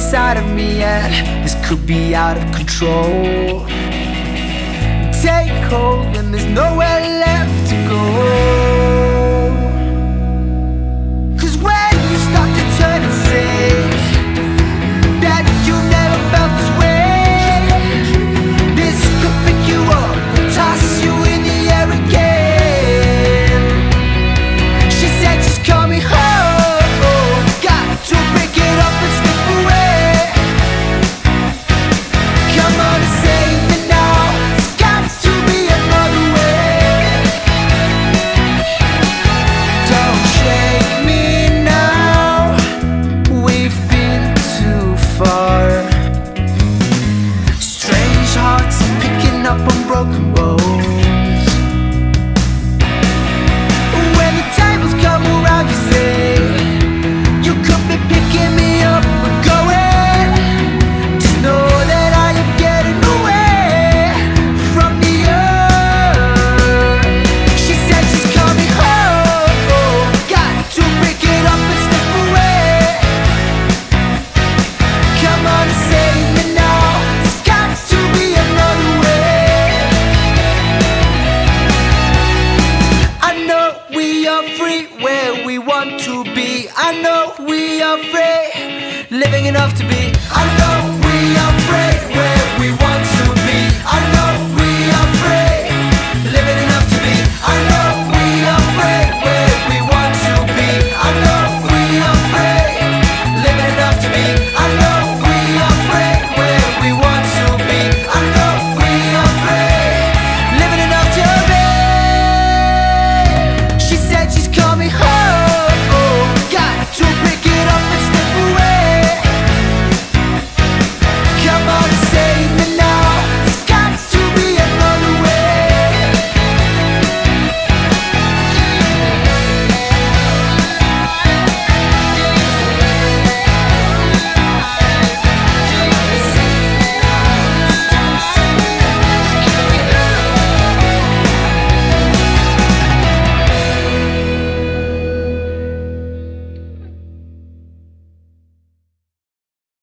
inside of me, and this could be out of control. Take hold when there's nowhere left to go. 'Cause when you start to turn and say that you never felt this way, this could pick you up and toss you in the air again. She said she's coming home, got to pick it up and slip away. Come on and save me now, it's got to be another way. Don't shake me now, we've been too far. Strange hearts picking up on broken bones. When the tables come around, you say you could be picking me up or going. Just know that I am getting away from the earth. She said she's coming home, got to pick it up and slip away. Come on and save me now, it's got to be another way. I know we are free where we want to be. I know we are free, living enough to be. I